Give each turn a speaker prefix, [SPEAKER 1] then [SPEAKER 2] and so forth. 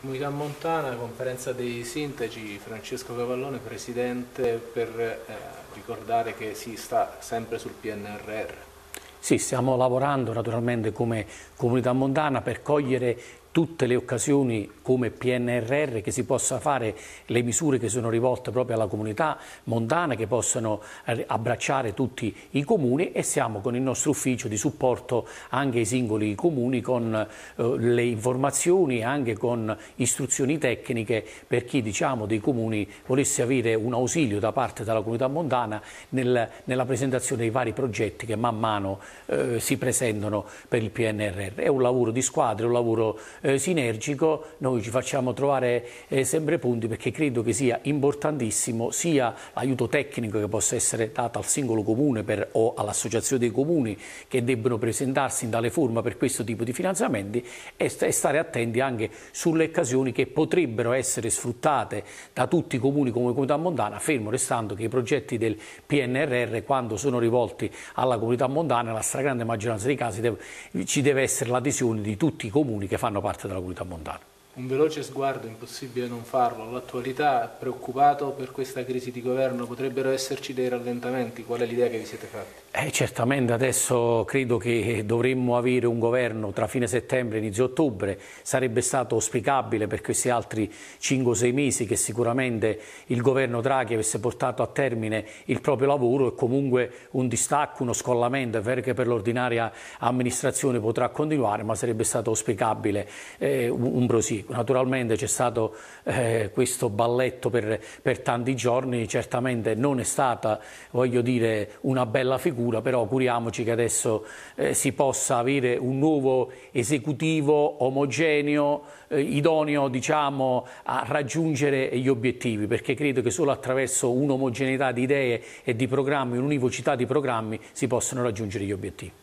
[SPEAKER 1] Comunità Montana, conferenza dei sindaci, Francesco Cavallone, presidente, per ricordare che si sta sempre sul PNRR.
[SPEAKER 2] Sì, stiamo lavorando naturalmente come Comunità Montana per cogliere tutte le occasioni come PNRR che si possa fare le misure che sono rivolte proprio alla comunità montana, che possano abbracciare tutti i comuni, e siamo con il nostro ufficio di supporto anche ai singoli comuni con le informazioni e anche con istruzioni tecniche per chi dei comuni volesse avere un ausilio da parte della comunità montana nella presentazione dei vari progetti che man mano si presentano per il PNRR. È un lavoro di squadra, è un lavoro sinergico. Noi ci facciamo trovare sempre punti, perché credo che sia importantissimo sia l'aiuto tecnico che possa essere dato al singolo comune o all'associazione dei comuni che debbono presentarsi in tale forma per questo tipo di finanziamenti, e stare attenti anche sulle occasioni che potrebbero essere sfruttate da tutti i comuni come Comunità Montana, fermo restando che i progetti del PNRR, quando sono rivolti alla comunità montana, nella stragrande maggioranza dei casi ci deve essere l'adesione di tutti i comuni che fanno parte della comunità montana.
[SPEAKER 1] Un veloce sguardo, impossibile non farlo, all'attualità. Preoccupato per questa crisi di governo? Potrebbero esserci dei rallentamenti? Qual è l'idea che vi siete fatti?
[SPEAKER 2] Certamente adesso credo che dovremmo avere un governo tra fine settembre e inizio ottobre. Sarebbe stato auspicabile per questi altri 5-6 mesi che sicuramente il governo Draghi avesse portato a termine il proprio lavoro, e comunque un distacco, uno scollamento. È vero che per l'ordinaria amministrazione potrà continuare, ma sarebbe stato auspicabile un prosieguo. Naturalmente c'è stato questo balletto per tanti giorni, certamente non è stata, voglio dire, una bella figura, però auguriamoci che adesso si possa avere un nuovo esecutivo omogeneo, idoneo diciamo a raggiungere gli obiettivi, perché credo che solo attraverso un'omogeneità di idee e di programmi, un'univocità di programmi si possono raggiungere gli obiettivi.